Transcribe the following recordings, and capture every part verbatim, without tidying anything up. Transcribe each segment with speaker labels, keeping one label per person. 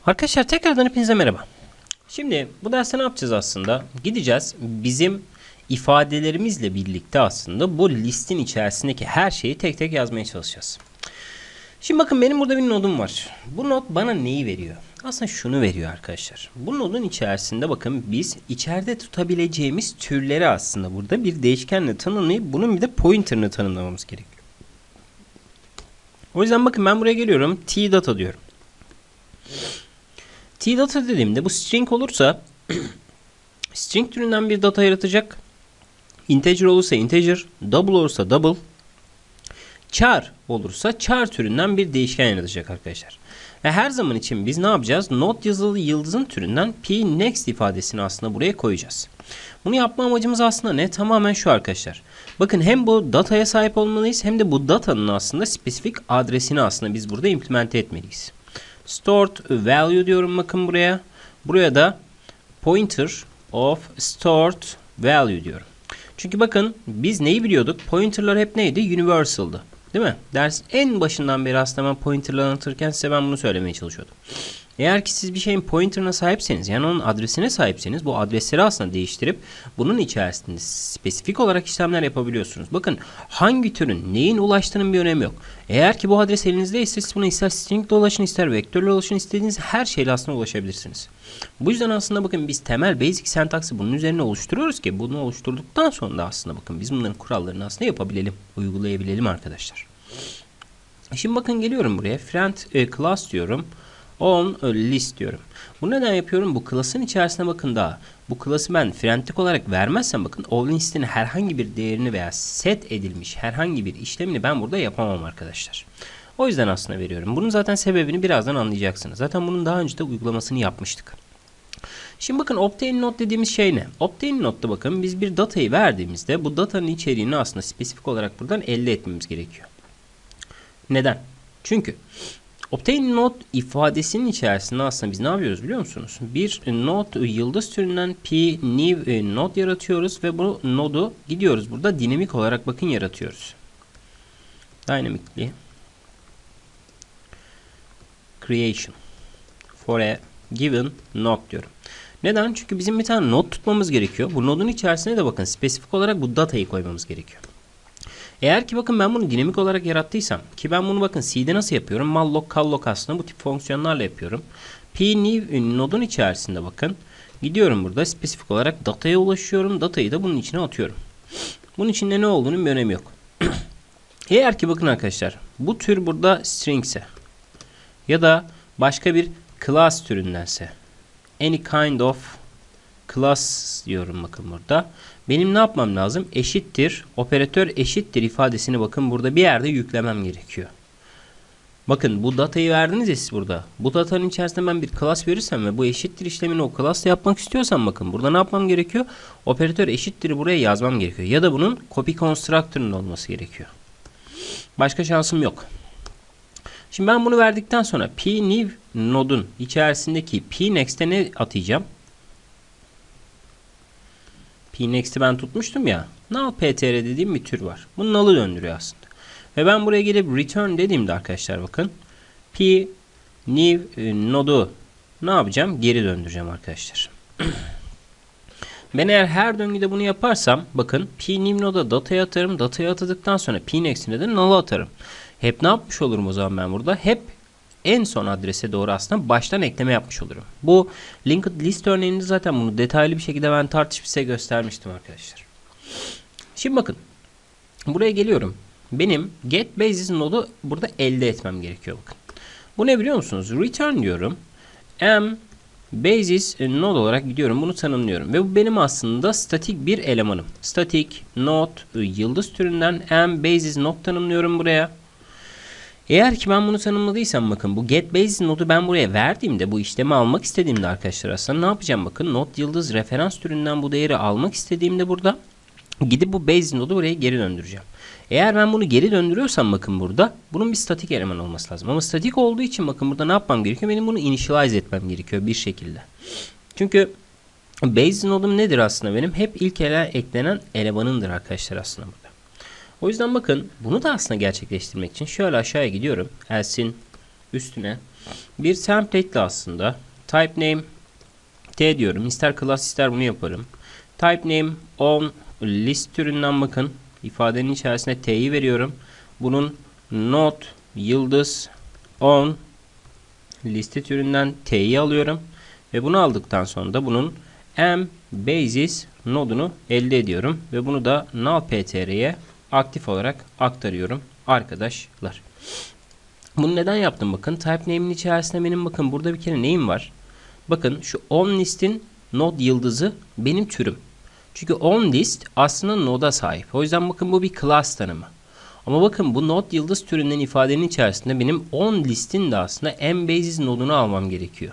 Speaker 1: Arkadaşlar tekrardan hepinize merhaba. Şimdi bu derste ne yapacağız aslında? Gideceğiz bizim ifadelerimizle birlikte aslında bu listin içerisindeki her şeyi tek tek yazmaya çalışacağız. Şimdi bakın benim burada bir nodum var. Bu nod bana neyi veriyor? Aslında şunu veriyor arkadaşlar. Bu nodun içerisinde bakın biz içeride tutabileceğimiz türleri aslında burada bir değişkenle tanımlayıp bunun bir de pointer'ını tanımlamamız gerekiyor. O yüzden bakın ben buraya geliyorum. T-data diyorum. T-data dediğimde bu string olursa string türünden bir data yaratacak. Integer olursa integer, double olursa double, char olursa char türünden bir değişken yaratacak arkadaşlar. Ve her zaman için biz ne yapacağız? Not yazılı yıldızın türünden p next ifadesini aslında buraya koyacağız. Bunu yapma amacımız aslında ne? Tamamen şu arkadaşlar. Bakın hem bu dataya sahip olmalıyız hem de bu datanın aslında spesifik adresini aslında biz burada implemente etmeliyiz. Stored value diyorum bakın buraya. Buraya da pointer of stored value diyorum. Çünkü bakın biz neyi biliyorduk? Pointer'lar hep neydi? Universal'dı. Değil mi? Ders en başından beri aslında ben pointer'ları anlatırken size ben bunu söylemeye çalışıyordum. Eğer ki siz bir şeyin pointer'ına sahipseniz, yani onun adresine sahipseniz bu adresleri aslında değiştirip bunun içerisinde spesifik olarak işlemler yapabiliyorsunuz. Bakın hangi türün neyin ulaştığının bir önemi yok. Eğer ki bu adres elinizdeyse siz buna ister stringle ulaşın, ister vektörle ulaşın, istediğiniz her şeyle aslında ulaşabilirsiniz. Bu yüzden aslında bakın biz temel basic syntax'ı bunun üzerine oluşturuyoruz ki bunu oluşturduktan sonra da aslında bakın biz bunların kurallarını aslında yapabilelim, uygulayabilelim arkadaşlar. Şimdi bakın geliyorum buraya friend e, class diyorum. On list diyorum. Bu neden yapıyorum? Bu class'ın içerisine bakın daha. Bu class'ı ben friendlik olarak vermezsem bakın on list'in herhangi bir değerini veya set edilmiş herhangi bir işlemini ben burada yapamam arkadaşlar. O yüzden aslında veriyorum. Bunun zaten sebebini birazdan anlayacaksınız. Zaten bunun daha önce de uygulamasını yapmıştık. Şimdi bakın obtain node dediğimiz şey ne? Obtain node'da bakın biz bir datayı verdiğimizde bu datanın içeriğini aslında spesifik olarak buradan elde etmemiz gerekiyor. Neden? Çünkü obtain node ifadesinin içerisinde aslında biz ne yapıyoruz biliyor musunuz? Bir node yıldız türünden p new node yaratıyoruz ve bu node'u gidiyoruz burada dinamik olarak bakın yaratıyoruz. Dynamically creation for a given node diyorum. Neden? Çünkü bizim bir tane node tutmamız gerekiyor. Bu node'un içerisine de bakın spesifik olarak bu datayı koymamız gerekiyor. Eğer ki bakın ben bunu dinamik olarak yarattıysam ki ben bunu bakın C'de nasıl yapıyorum? Malloc, calloc aslında bu tip fonksiyonlarla yapıyorum. P new nodun içerisinde bakın gidiyorum burada spesifik olarak dataya ulaşıyorum. Datayı da bunun içine atıyorum. Bunun içinde ne olduğunun bir önemi yok. Eğer ki bakın arkadaşlar bu tür burada string ise ya da başka bir class türündense any kind of class diyorum bakın burada. Benim ne yapmam lazım? Eşittir, operatör eşittir ifadesini bakın burada bir yerde yüklemem gerekiyor. Bakın bu datayı verdiniz ya siz burada. Bu datanın içerisinde ben bir class verirsem ve bu eşittir işlemini o class'la yapmak istiyorsam bakın burada ne yapmam gerekiyor? Operatör eşittir'i buraya yazmam gerekiyor. Ya da bunun copy constructor'ın olması gerekiyor. Başka şansım yok. Şimdi ben bunu verdikten sonra p new nod'un içerisindeki p next'e ne atayacağım? P next'i ben tutmuştum ya. Null ptr dediğim bir tür var. Bu null'ı döndürüyor aslında. Ve ben buraya gelip return dediğimde arkadaşlar bakın p new node'u ne yapacağım? Geri döndüreceğim arkadaşlar. Ben eğer her döngüde bunu yaparsam bakın p new node'a data'ya atarım. Data'ya atadıktan sonra p next'ine de null'a atarım. Hep ne yapmış olurum o zaman ben burada? Hep en son adrese doğru aslında baştan ekleme yapmış olurum. Bu linked list örneğinde zaten bunu detaylı bir şekilde ben tartışıp size göstermiştim arkadaşlar. Şimdi bakın. Buraya geliyorum. Benim get basis node'u burada elde etmem gerekiyor bakın. Bu ne biliyor musunuz? Return diyorum. M basis node olarak gidiyorum. Bunu tanımlıyorum. Ve bu benim aslında statik bir elemanım. Static node yıldız türünden M basis node tanımlıyorum buraya. Eğer ki ben bunu tanımladıysam bakın bu get basis node'u ben buraya verdiğimde bu işlemi almak istediğimde arkadaşlar aslında ne yapacağım bakın node yıldız referans türünden bu değeri almak istediğimde burada gidip bu basis node'u buraya geri döndüreceğim. Eğer ben bunu geri döndürüyorsam bakın burada bunun bir statik eleman olması lazım. Ama statik olduğu için bakın burada ne yapmam gerekiyor? Benim bunu initialize etmem gerekiyor bir şekilde. Çünkü basis node'um nedir aslında benim? Hep ilk ele eklenen elemanındır arkadaşlar aslında burada. O yüzden bakın bunu da aslında gerçekleştirmek için şöyle aşağıya gidiyorum. Else'in üstüne Bir template ile aslında type name t diyorum. İster class ister bunu yaparım. Type name on list türünden bakın. İfadenin içerisine t'yi veriyorum. Bunun not yıldız on liste türünden t'yi alıyorum. Ve bunu aldıktan sonra da bunun m basis nodunu elde ediyorum. Ve bunu da nullptr'ye aktif olarak aktarıyorum arkadaşlar. Bunu neden yaptım bakın. Type name'in içerisinde benim bakın burada bir kere neyim var? Bakın şu on listin node yıldızı benim türüm. Çünkü on list aslında node'a sahip. O yüzden bakın bu bir class tanımı. Ama bakın bu node yıldız türünden ifadenin içerisinde benim on listin de aslında m basis nodunu almam gerekiyor.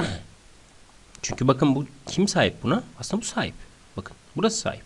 Speaker 1: Çünkü bakın bu kim sahip buna? Aslında bu sahip. Bakın burası sahip.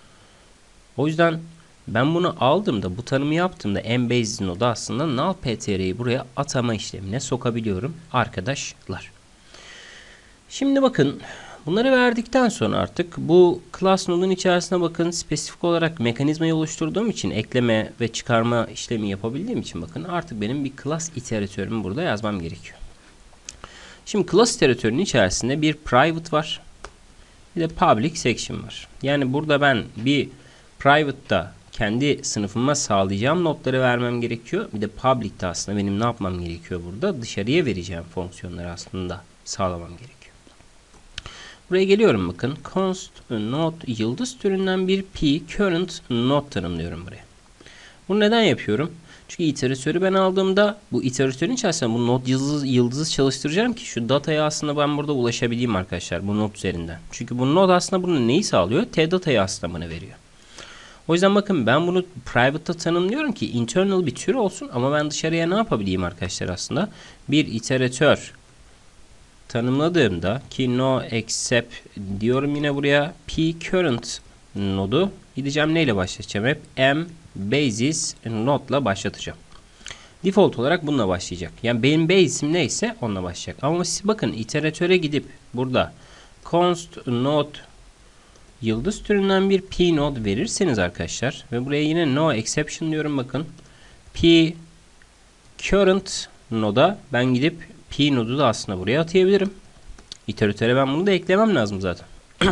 Speaker 1: O yüzden ben bunu aldığımda, bu tanımı yaptığımda m basis nodu aslında nullptr'yi buraya atama işlemine sokabiliyorum arkadaşlar. Şimdi bakın bunları verdikten sonra artık bu class nodun içerisine bakın spesifik olarak mekanizmayı oluşturduğum için ekleme ve çıkarma işlemi yapabildiğim için bakın artık benim bir class iteratörümü burada yazmam gerekiyor. Şimdi class iteratörünün içerisinde bir private var. Bir de public section var. Yani burada ben bir private'da kendi sınıfıma sağlayacağım notları vermem gerekiyor. Bir de public'te aslında benim ne yapmam gerekiyor burada? Dışarıya vereceğim fonksiyonları aslında sağlamam gerekiyor. Buraya geliyorum bakın. Const node yıldız türünden bir p current node tanımlıyorum buraya. Bunu neden yapıyorum? Çünkü iteratörü ben aldığımda bu iteratörün içerisinde bu node yıldızı, yıldızı çalıştıracağım ki şu dataya aslında ben burada ulaşabileyim arkadaşlar bu node üzerinden. Çünkü bu node aslında bunu neyi sağlıyor? T datayı aslında bana veriyor. O yüzden bakın ben bunu private'da tanımlıyorum ki internal bir tür olsun ama ben dışarıya ne yapabileyim arkadaşlar aslında? Bir iteratör tanımladığımda ki no except diyorum yine buraya p current nodu gideceğim neyle başlatacağım? Hep m basis node ile başlatacağım. Default olarak bununla başlayacak. Yani benim basis'im neyse onunla başlayacak. Ama siz bakın iteratöre gidip burada const node yıldız türünden bir p node verirseniz arkadaşlar ve buraya yine no exception diyorum bakın. P current node'a ben gidip p node'u da aslında buraya atayabilirim. İteratöre ben bunu da eklemem lazım zaten.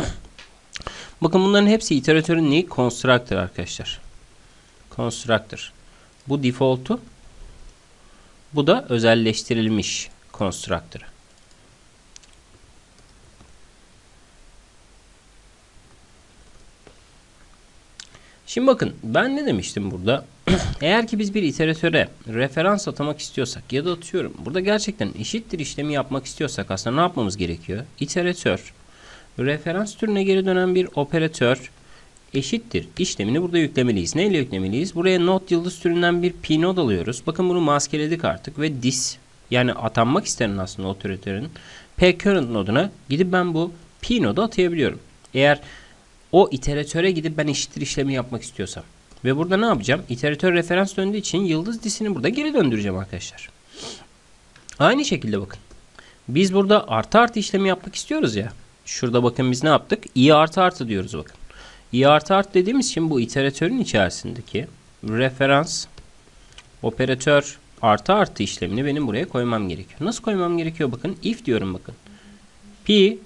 Speaker 1: Bakın bunların hepsi iteratörün neyi? Constructor arkadaşlar. Constructor. Bu default'u. Bu da özelleştirilmiş constructor. Şimdi bakın ben ne demiştim burada? Eğer ki biz bir iteratöre referans atamak istiyorsak ya da atıyorum burada gerçekten eşittir işlemi yapmak istiyorsak aslında ne yapmamız gerekiyor? İteratör referans türüne geri dönen bir operatör eşittir işlemini burada yüklemeliyiz. Neyle yüklemeliyiz? Buraya node yıldız türünden bir p node alıyoruz. Bakın bunu maskeledik artık ve this yani atanmak istenen aslında operatörün p current noduna gidip ben bu p node'u atayabiliyorum. Eğer o iteratöre gidip ben eşittir işlemi yapmak istiyorsam. Ve burada ne yapacağım? İteratör referans döndüğü için yıldız disini burada geri döndüreceğim arkadaşlar. Aynı şekilde bakın. Biz burada artı artı işlemi yapmak istiyoruz ya. Şurada bakın biz ne yaptık? i artı artı diyoruz bakın. i artı artı dediğimiz için bu iteratörün içerisindeki referans operatör artı artı işlemini benim buraya koymam gerekiyor. Nasıl koymam gerekiyor? Bakın if diyorum bakın. P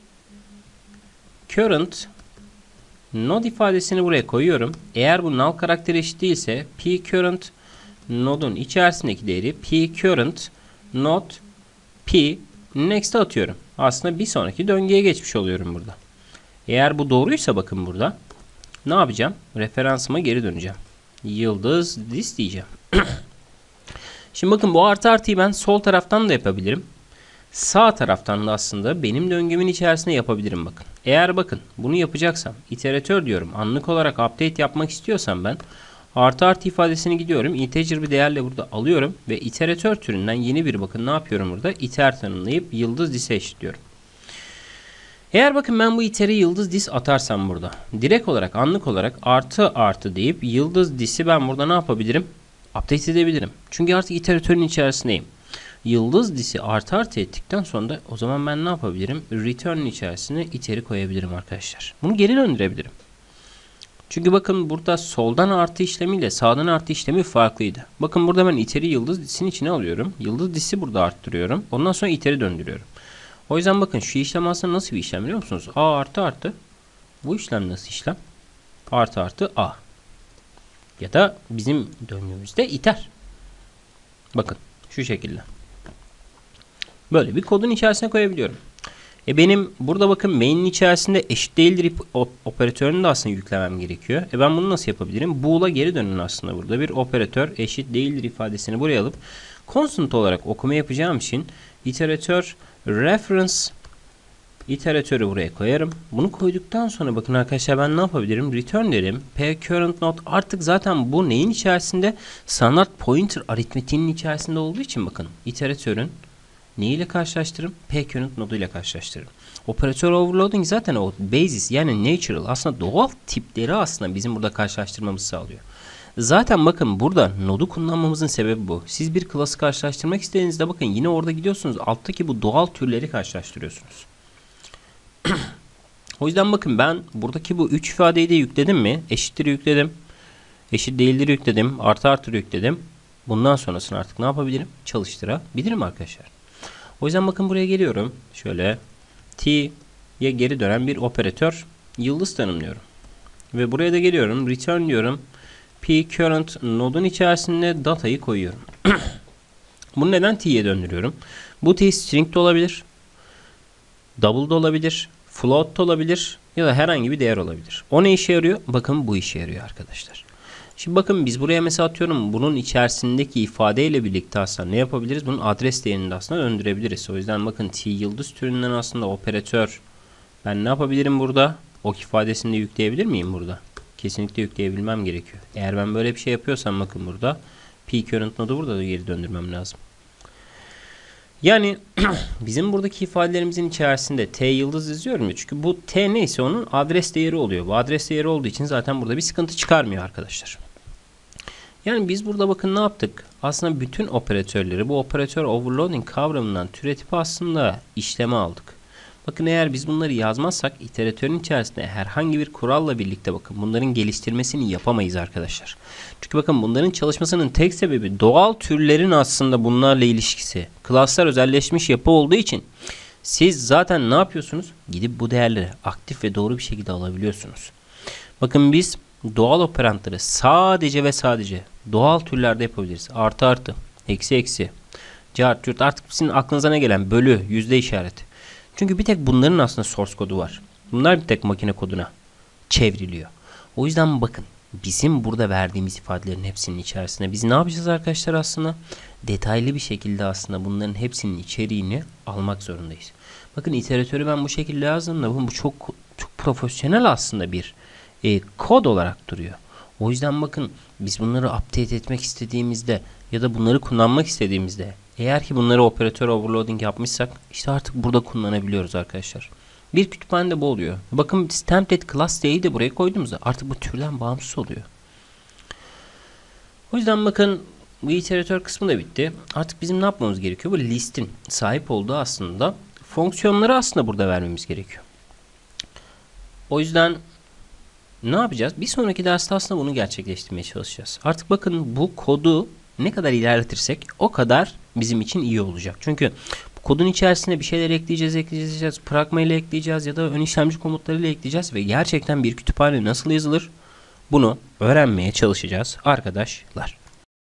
Speaker 1: current node ifadesini buraya koyuyorum. Eğer bu null karakteri eşit değilse p current node'un içerisindeki değeri p current node p next'e atıyorum. Aslında bir sonraki döngüye geçmiş oluyorum burada. Eğer bu doğruysa bakın burada ne yapacağım? Referansıma geri döneceğim. Yıldız this diyeceğim. Şimdi bakın bu artı artıyı ben sol taraftan da yapabilirim. Sağ taraftan da aslında benim döngümün içerisinde yapabilirim bakın. Eğer bakın bunu yapacaksam iteratör diyorum. Anlık olarak update yapmak istiyorsam ben artı artı ifadesini gidiyorum. Integer bir değerle burada alıyorum ve iteratör türünden yeni bir bakın ne yapıyorum burada? Iter tanımlayıp yıldız dis'e eşitliyorum. Eğer bakın ben bu iteri yıldız dis atarsam burada direkt olarak anlık olarak artı artı deyip yıldız dis'i ben burada ne yapabilirim? Update edebilirim. Çünkü artık iteratörün içerisindeyim. Yıldız dis'i artı artı ettikten sonra da o zaman ben ne yapabilirim? Return'ün içerisine iteri koyabilirim arkadaşlar. Bunu geri döndürebilirim. Çünkü bakın burada soldan artı işlemiyle sağdan artı işlemi farklıydı. Bakın burada ben iteri yıldız dizisinin içine alıyorum. Yıldız dizisi burada arttırıyorum. Ondan sonra iteri döndürüyorum. O yüzden bakın şu işlem aslında nasıl bir işlem biliyor musunuz? A artı artı. Bu işlem nasıl işlem? Artı artı A. Ya da bizim döngümüzde iter. Bakın şu şekilde. Böyle bir kodun içerisine koyabiliyorum. E benim burada bakın main'in içerisinde eşit değildir operatörünü de aslında yüklemem gerekiyor. E ben bunu nasıl yapabilirim? Bool'a geri dönün aslında burada. Bir operatör eşit değildir ifadesini buraya alıp constant olarak okuma yapacağım için iteratör reference iteratörü buraya koyarım. Bunu koyduktan sonra bakın arkadaşlar ben ne yapabilirim? Return derim. P current node artık zaten bu neyin içerisinde? Standart pointer aritmetiğinin içerisinde olduğu için bakın iteratörün neyi ile karşılaştırırım? P current nodu ile karşılaştırırım. Operatör overloading zaten o basis yani natural aslında doğal tipleri aslında bizim burada karşılaştırmamızı sağlıyor. Zaten bakın burada nodu kullanmamızın sebebi bu. Siz bir klası karşılaştırmak istediğinizde bakın yine orada gidiyorsunuz. Alttaki bu doğal türleri karşılaştırıyorsunuz. O yüzden bakın ben buradaki bu üç ifadeyi de yükledim mi? Eşittir yükledim. Eşit değildir yükledim. Artı artı yükledim. Bundan sonrasını artık ne yapabilirim? Çalıştırabilirim arkadaşlar. O yüzden bakın buraya geliyorum. Şöyle t'ye geri dönen bir operatör yıldız tanımlıyorum. Ve buraya da geliyorum. Return diyorum. P current nodun içerisinde datayı koyuyorum. Bunu neden t'ye döndürüyorum? Bu t string de olabilir. Double da olabilir. Float da olabilir. Ya da herhangi bir değer olabilir. O ne işe yarıyor? Bakın bu işe yarıyor arkadaşlar. Şimdi bakın biz buraya mesela atıyorum bunun içerisindeki ifadeyle birlikte aslında ne yapabiliriz? Bunun adres değerini de aslında döndürebiliriz. O yüzden bakın t yıldız türünden aslında operatör ben ne yapabilirim burada? Ok ifadesini de yükleyebilir miyim burada? Kesinlikle yükleyebilmem gerekiyor. Eğer ben böyle bir şey yapıyorsam bakın burada p current nodu burada da geri döndürmem lazım. Yani bizim buradaki ifadelerimizin içerisinde t yıldız yazıyorum ya. Çünkü bu t neyse onun adres değeri oluyor. Bu adres değeri olduğu için zaten burada bir sıkıntı çıkarmıyor arkadaşlar. Yani biz burada bakın ne yaptık? Aslında bütün operatörleri bu operatör overloading kavramından türetip aslında işleme aldık. Bakın eğer biz bunları yazmazsak iteratörün içerisinde herhangi bir kuralla birlikte bakın bunların geliştirmesini yapamayız arkadaşlar. Çünkü bakın bunların çalışmasının tek sebebi doğal türlerin aslında bunlarla ilişkisi. Klaslar özelleşmiş yapı olduğu için siz zaten ne yapıyorsunuz? Gidip bu değerleri aktif ve doğru bir şekilde alabiliyorsunuz. Bakın biz doğal operantları sadece ve sadece doğal türlerde yapabiliriz. Artı artı, eksi eksi, cart curt artık sizin aklınıza ne gelen bölü, yüzde işareti. Çünkü bir tek bunların aslında source kodu var. Bunlar bir tek makine koduna çevriliyor. O yüzden bakın bizim burada verdiğimiz ifadelerin hepsinin içerisinde biz ne yapacağız arkadaşlar aslında? Detaylı bir şekilde aslında bunların hepsinin içeriğini almak zorundayız. Bakın iteratörü ben bu şekilde yazdığımda bu çok çok profesyonel aslında bir e, kod olarak duruyor. O yüzden bakın biz bunları update etmek istediğimizde ya da bunları kullanmak istediğimizde eğer ki bunları operatör overloading yapmışsak işte artık burada kullanabiliyoruz arkadaşlar. Bir kütüphanede bu oluyor. Bakın biz template class diye'yi de buraya koyduğumuzda artık bu türden bağımsız oluyor. O yüzden bakın bu iteratör kısmı da bitti. Artık bizim ne yapmamız gerekiyor? Bu listin sahip olduğu aslında fonksiyonları aslında burada vermemiz gerekiyor. O yüzden ne yapacağız? Bir sonraki derste aslında bunu gerçekleştirmeye çalışacağız. Artık bakın bu kodu ne kadar ilerletirsek o kadar bizim için iyi olacak. Çünkü bu kodun içerisine bir şeyler ekleyeceğiz, ekleyeceğiz, pragma ile ekleyeceğiz ya da ön işlemci komutlarıyla ekleyeceğiz ve gerçekten bir kütüphane nasıl yazılır? Bunu öğrenmeye çalışacağız arkadaşlar.